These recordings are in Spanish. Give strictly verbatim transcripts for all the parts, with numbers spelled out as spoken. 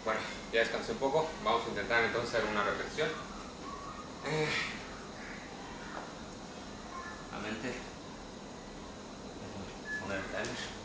Bueno, ya descansé un poco. Vamos a intentar entonces hacer una repetición. Eh, la mente. Déjame poner el timer.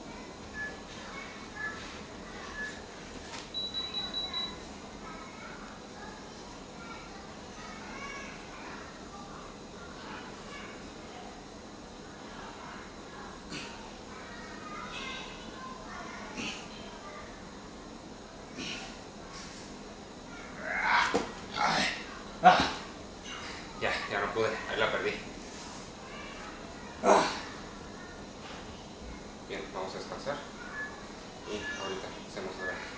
Ah, ya, ya no pude, ahí la perdí. Ah. Bien, vamos a descansar y ahorita hacemos la verdad.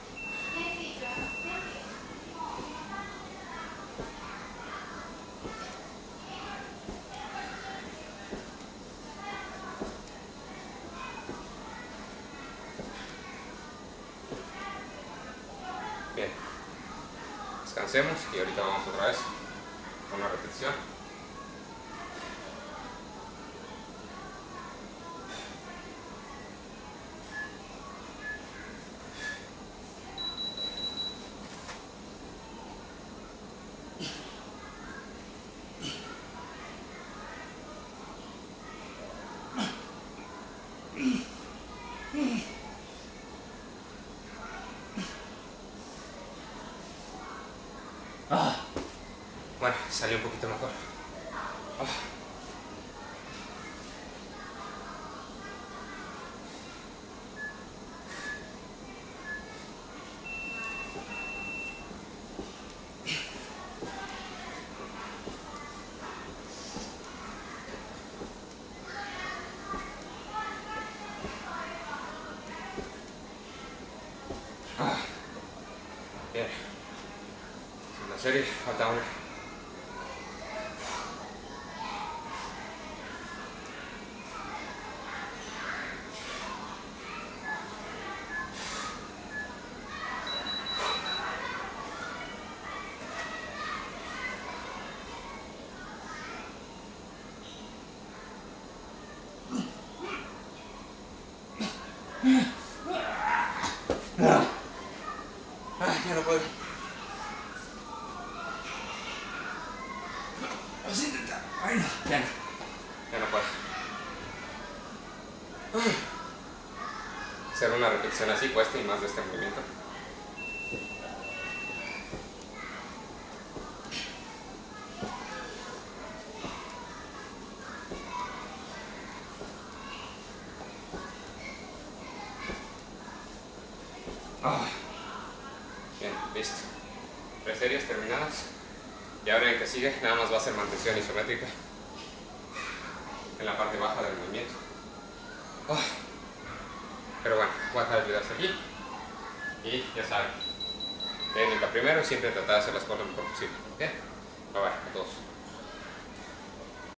Bien, descansemos y ahorita vamos otra vez a una repetición. Ah. Bueno, salió un poquito mejor. Ah. Ah. Bien. La serie falta una. Ah, ya no puedo. Vamos a intentar. Ay, no. Ya no. Ya no puedo. Ah. Hacer una repetición así cuesta y más de este movimiento. Ah. Bien, listo. Tres series terminadas. Y ahora en que sigue, nada más va a ser mantención isométrica en la parte baja del movimiento. Oh. Pero bueno, voy a dejar el video hasta aquí. Y ya saben, técnica primero, siempre tratar de hacer las cosas lo mejor posible. Bien, bye bye a todos.